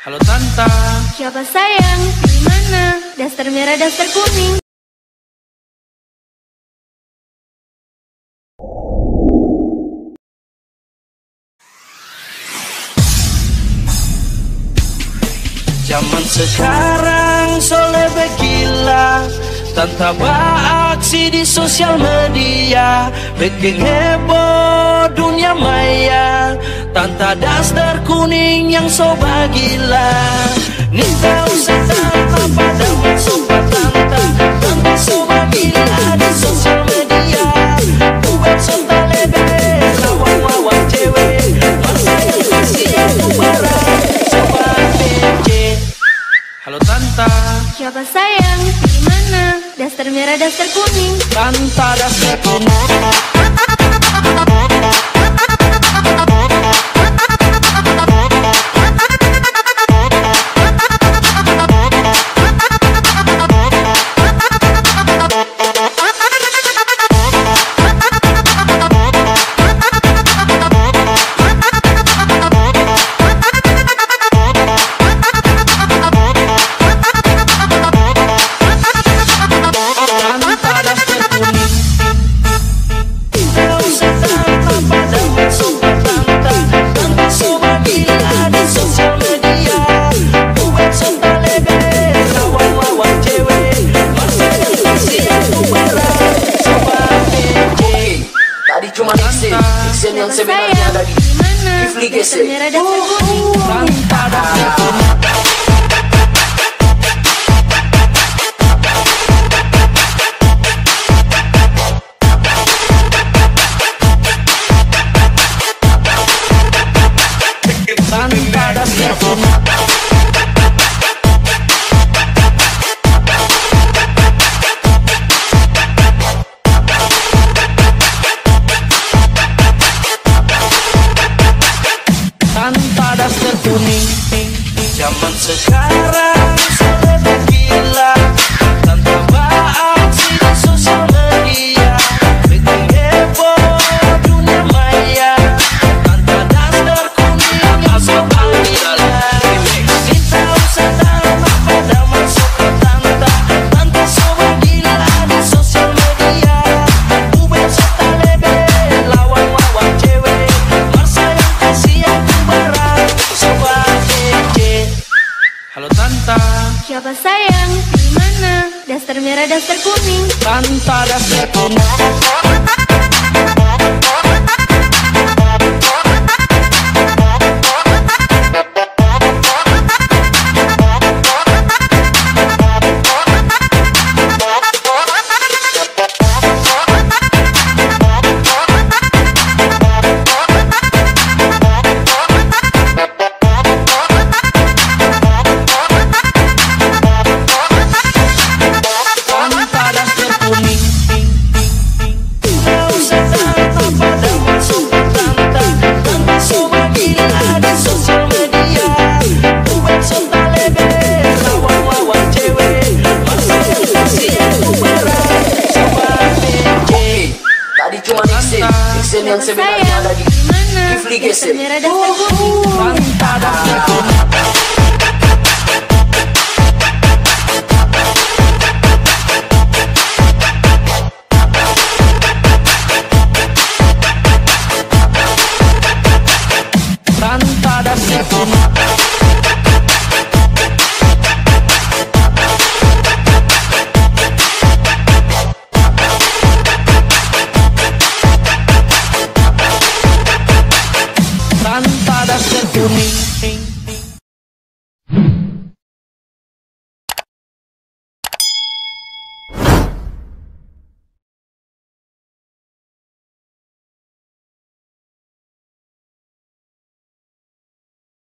Halo Tanta. Siapa sayang? Di mana? Daster merah, daster kuning. Zaman sekarang soleh gila, Tanta beraksi di sosial media, bikin heboh dunia maya. Tanta daster kuning yang soba gila, Nita usah Tanta pada sobat Tanta. Tanta soba gila di sosial media, buat sonta lebe lawan cewek. Masa yang kasih aku barang soba PC. Halo Tanta. Siapa sayang? Di mana? Daster merah, daster kuning. Tanta daster kuning. Cuma Nixon yang sebenarnya ada di Kifli Gesek. Merah, daster kuning. Tanta daster kuning. Tanta daster kuning. Tanta daster kuning. Zaman sekarang soleh gila, Tanta beraksi di sosial media, bikin heboh dunia maya. Tanta daster kuning yang soba gila, Nita usah Tanta pada masuk ke Tanta. Tanta soba gila di sosial media, buat sonta lebe lawan cewek. Masa yang kasih aku barang soba PC. Halo Tanta. Siapa sayang? Di mana? Daster merah, daster kuning. Tanta daster kuning. Tadi cuma Nixon yang sebenarnya ada di Kifli Gesek. Merah, daster kuning.